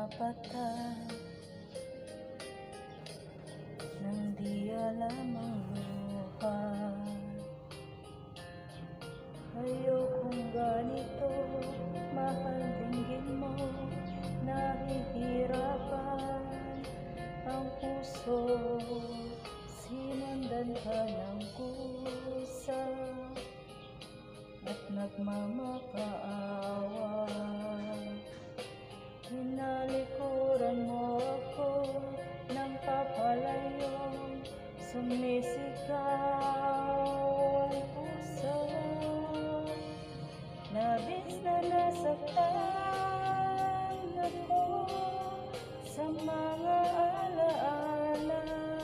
patay nang di alam ang buhay. Ayokong ganito, mahal dinggin mo, nahihirapan ang puso, sinundan ka ng kusa at nagmamakaawa. Hinalikuran mo ako ng papalayong sumisigaw ang puso. Labis na nasaktan ako sa mga alaala.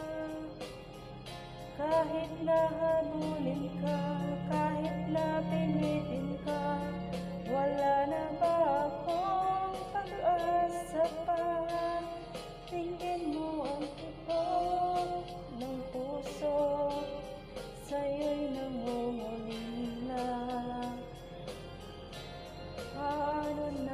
Kahit na habulin ka, kahit na pinitin ka, wala na ba akong pag-asa pa? Tingin mo ang tibok ng puso, sa'yo'y nangungulila. Paano